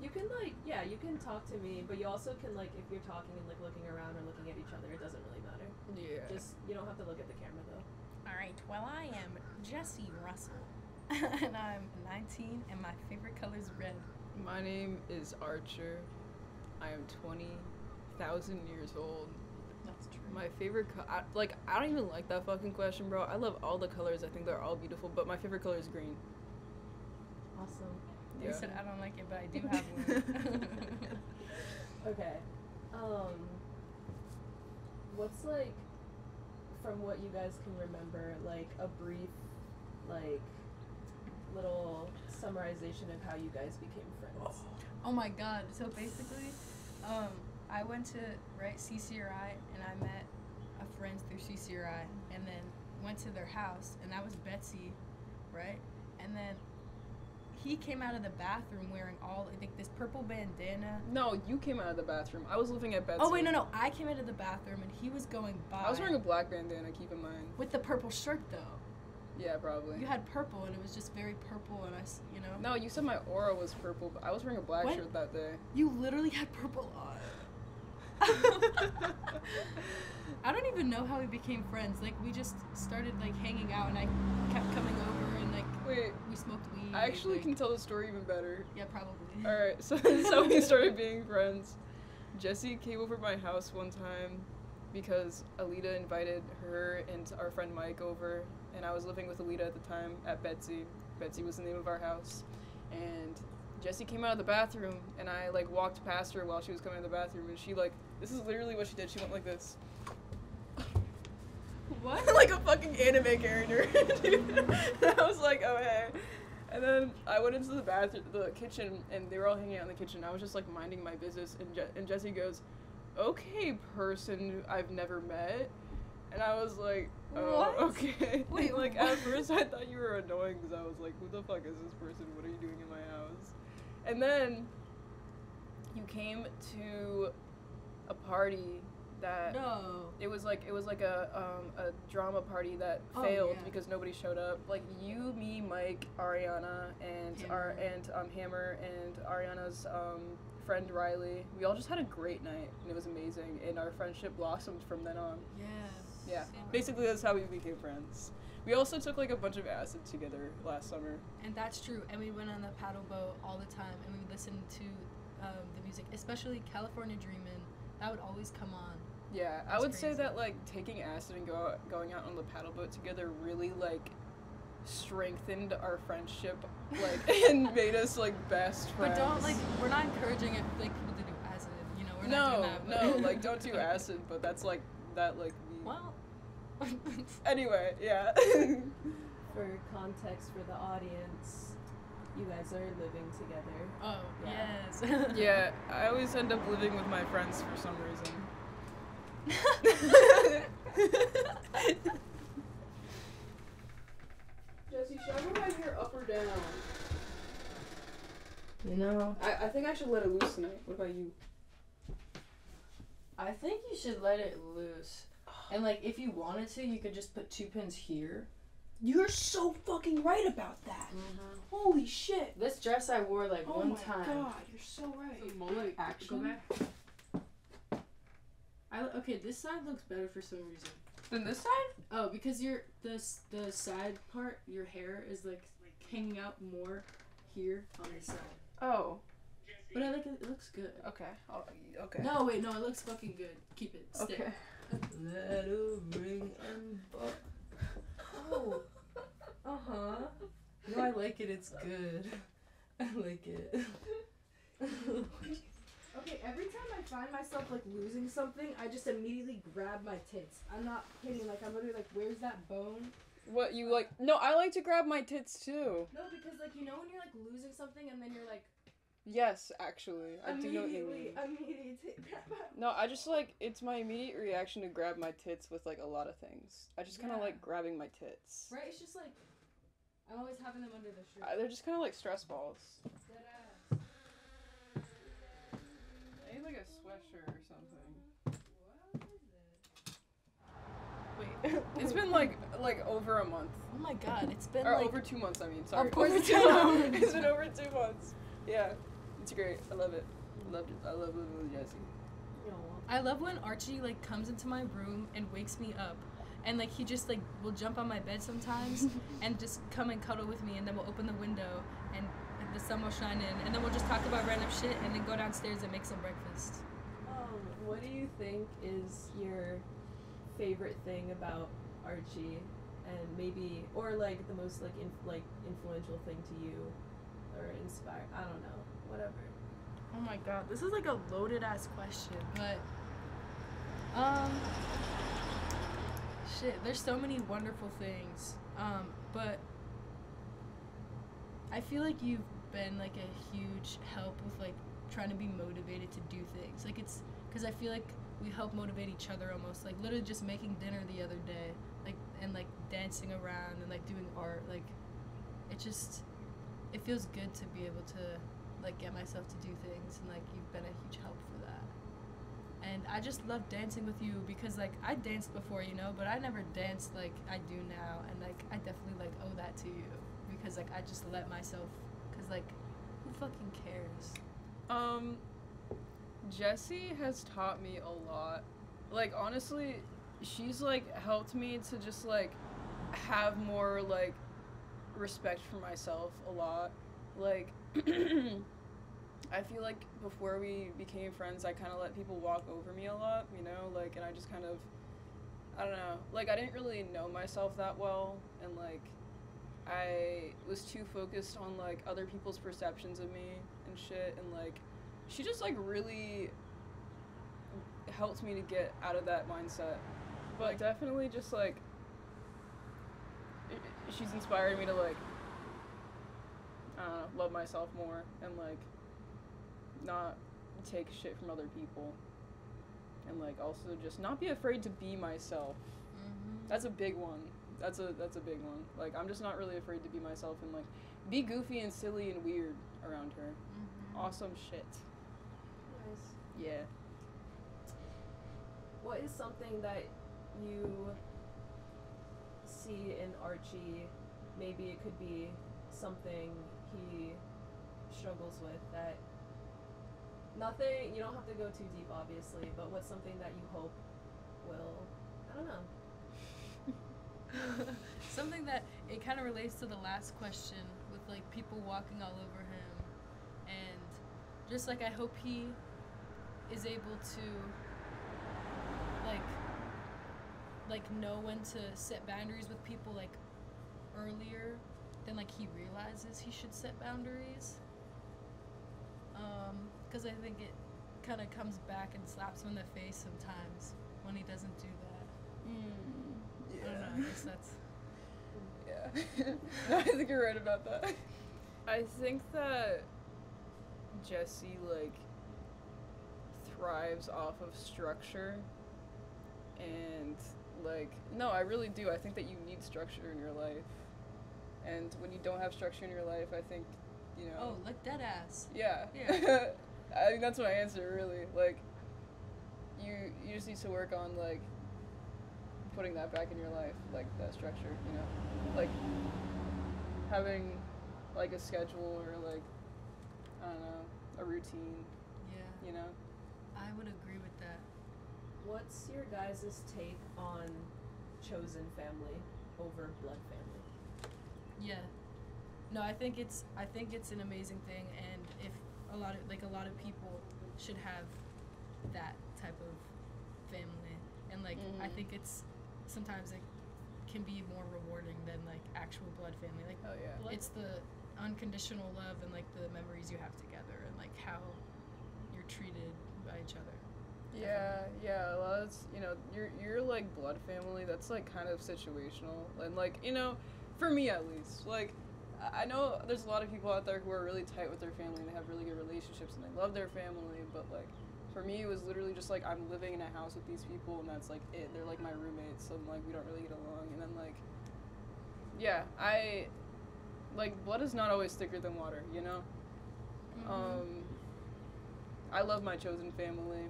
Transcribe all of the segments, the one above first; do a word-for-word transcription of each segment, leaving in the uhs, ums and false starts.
You can, like, yeah, you can talk to me, but you also can, like, if you're talking and, like, looking around or looking at each other, it doesn't really matter. Yeah. Just, you don't have to look at the camera, though. Alright, well, I am Jessie Russell, and I'm nineteen, and my favorite color is red. My name is Archer. I am twenty thousand years old. That's true. My favorite co- I, like, I don't even like that fucking question, bro. I love all the colors. I think they're all beautiful, but my favorite color is green. Awesome. You Yeah. said I don't like it, but I do have one. Okay. Um, what's, like, from what you guys can remember, like, a brief, like, little summarization of how you guys became friends? Oh my god. So basically, um, I went to, right, C C R I, and I met a friend through C C R I, and then went to their house, and that was Betsy, right? And then he came out of the bathroom wearing all, I think, this purple bandana. No, you came out of the bathroom. I was living at Betsy. Oh, wait, no, no. I came out of the bathroom, and he was going by. I was wearing a black bandana, keep in mind. With the purple shirt, though. Yeah, probably. You had purple, and it was just very purple, and I, s- you know. No, you said my aura was purple, but I was wearing a black What? shirt that day. You literally had purple on. I don't even know how we became friends. Like, we just started, like, hanging out, and I kept coming over, and, like, Wait, we smoked weed. I actually like, can tell the story even better. Yeah, probably. Alright, so that's how we started being friends. Jessie came over to my house one time because Alita invited her and our friend Mike over, and I was living with Alita at the time at Betsy. Betsy was the name of our house. And Jessie came out of the bathroom, and I, like, walked past her while she was coming out of the bathroom, and she, like, this is literally what she did. She went like this. What? Like a fucking anime character. And I was like, oh, hey. And then I went into the bathroom, the kitchen, and they were all hanging out in the kitchen. I was just, like, minding my business, and, Je- and Jessie goes, okay, person I've never met. And I was like, oh, What? okay. Wait, like, what? at first I thought you were annoying, because I was like, who the fuck is this person? What are you doing in my house? And then you came to a party that... No. It was like it was like a um, a drama party that Oh, failed yeah. because nobody showed up. Like you, me, Mike, Ariana, and Hammer. our and um, Hammer and Ariana's um, friend Riley. We all just had a great night and it was amazing. And our friendship blossomed from then on. Yeah. Yeah, basically that's how we became friends. We also took like a bunch of acid together last summer. And that's true. And we went on the paddle boat all the time, and we would listen to um, the music, especially California Dreamin'. That would always come on. Yeah, I That's would say crazy. that like taking acid and go out, going out on the paddle boat together really like strengthened our friendship, like and made us like best friends. But don't, like, we're not encouraging it, like, people to do acid, you know, we're not No, doing that. no, but- like don't do acid, but that's like that like we. Well. Anyway, yeah. For context for the audience, you guys are living together. Oh, Yeah. yes. Yeah, I always end up living with my friends for some reason. Jesse, should I go my hair up or down? You know, I, I think I should let it loose tonight. What about you? I think you should let it loose. And, like, if you wanted to, you could just put two pins here. You're so fucking right about that. Mm-hmm. Holy shit. This dress I wore, like, Oh one my time. god, you're so right. So mullet action. Go back. I, okay, this side looks better for some reason. Then this side? Oh, because your the s- the side part, your hair is like hanging out more here on this side. Oh. But I like it. It looks good. Okay. I'll, okay. No, wait, no, it looks fucking good. Keep it. Stay. Okay. Let her bring and buck. Oh. Uh huh. No, I like it. It's good. I like it. Okay, every time I find myself like losing something, I just immediately grab my tits. I'm not kidding. Like I'm literally like, where's that bone? What, you like? No, I like to grab my tits too. No, because like you know when you're like losing something and then you're like Yes, actually. I do know what you immediately, mean. immediately grab my. No, I just like, it's my immediate reaction to grab my tits with like a lot of things. I just kind of Yeah. like grabbing my tits. Right, it's just like I'm always having them under the shirt. Uh, they're just kind of like stress balls. Dead ass. I need like a sweatshirt or something. What is it? Wait, it's been like like over a month. Oh my god, it's been Or like. over two months, I mean, sorry. Of course Over it's two been months. over It's been over two months. Yeah. It's great. I love it. I love it. I love living with Jessie. I love when Archie like comes into my room and wakes me up, and like he just like will jump on my bed sometimes and just come and cuddle with me, and then we'll open the window and the sun will shine in, and then we'll just talk about random shit and then go downstairs and make some breakfast. Um, what do you think is your favorite thing about Archie, and maybe or like the most like in, like influential thing to you, or inspire? I don't know, whatever. Oh my god, this is like a loaded ass question, but um shit, there's so many wonderful things. Um, but I feel like you've been like a huge help with like trying to be motivated to do things. Like it's because I feel like we help motivate each other almost. Like literally just making dinner the other day, like and like dancing around and like doing art. Like it just it feels good to be able to like get myself to do things, and like you've been a huge help for that. And I just love dancing with you because like I danced before, you know, but I never danced like I do now, and like I definitely like owe that to you because like I just let myself, because like who fucking cares? Um, Jessie has taught me a lot. Like honestly, she's like helped me to just like have more like respect for myself a lot. Like I feel like before we became friends, I kind of let people walk over me a lot, you know, like, and I just kind of, I don't know, like, I didn't really know myself that well, and, like, I was too focused on, like, other people's perceptions of me and shit, and, like, she just, like, really helped me to get out of that mindset, but definitely just, like, she's inspired me to, like, I don't know, love myself more, and, like, not take shit from other people, and like also just not be afraid to be myself. Mm-hmm. That's a big one. That's a that's a big one. Like I'm just not really afraid to be myself and like be goofy and silly and weird around her. Mm-hmm. Awesome shit. Nice. Yeah. What is something that you see in Archie? Maybe it could be something he struggles with that. Nothing, you don't have to go too deep, obviously, but what's something that you hope will, I don't know. Something that, it kind of relates to the last question with, like, people walking all over him, and just, like, I hope he is able to, like, like, know when to set boundaries with people, like, earlier than, like, he realizes he should set boundaries. Um, because I think it kind of comes back and slaps him in the face sometimes when he doesn't do that. Mm, yeah. I don't know, I guess that's... Yeah. No, I think you're right about that. I think that Jessie, like, thrives off of structure. And, like, no, I really do. I think that you need structure in your life. And when you don't have structure in your life, I think, you know... Oh, like dead ass. Yeah. Yeah. I think that's my answer, really. Like, you you just need to work on, like, putting that back in your life, like, that structure, you know? Like, having, like, a schedule or, like, I don't know, a routine, Yeah. you know? I would agree with that. What's your guys' take on chosen family over blood family? Yeah. No, I think it's I think it's an amazing thing, and if a lot of like a lot of people should have that type of family, and like I Mhm. think it's sometimes it can be more rewarding than like actual blood family. Like Oh, yeah. it's the unconditional love and like the memories you have together and like how you're treated by each other. Yeah, yeah, well, that's, you know, you're, you're, like, blood family, that's, like, kind of situational, and, like, you know, for me, at least, like, I know there's a lot of people out there who are really tight with their family, and they have really good relationships, and they love their family, but, like, for me, it was literally just, like, I'm living in a house with these people, and that's, like, it, they're, like, my roommates, and, like, we don't really get along, and then, like, yeah, I, like, blood is not always thicker than water, you know? Mm-hmm. Um, I love my chosen family.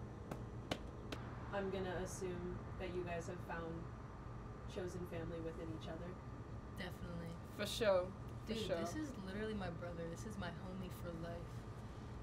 I'm gonna assume that you guys have found chosen family within each other. Definitely. For sure. For Dude, sure. this is literally my brother. This is my homie for life.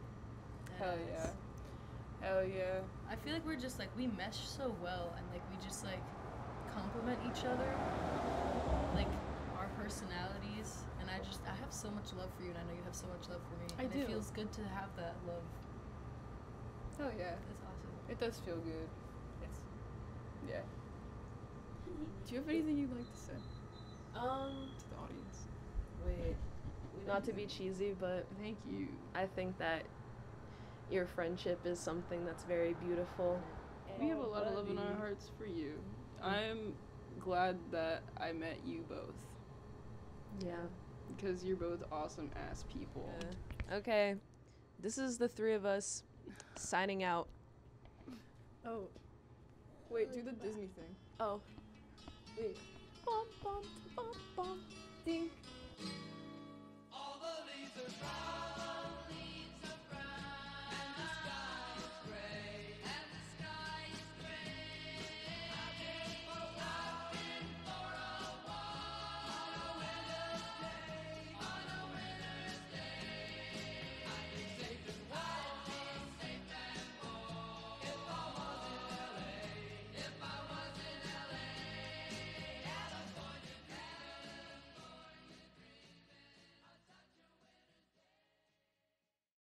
Hell yeah. Hell yeah. I feel like we're just like we mesh so well, and like we just like complement each other, like our personalities. And I just I have so much love for you, and I know you have so much love for me. I and do. It feels good to have that love. Hell yeah. It's awesome. It does feel good. It's yeah. Do you have anything you'd like to say Um, to the audience? wait. Not to be cheesy, but Thank you. I think that your friendship is something that's very beautiful. We have a lot of love in our hearts for you. I'm glad that I met you both Yeah. because you're both awesome ass people. Okay. This is the three of us signing out. Oh. Wait, do the Disney thing. Oh. Wait. Bum, bum, bum, bum, ding.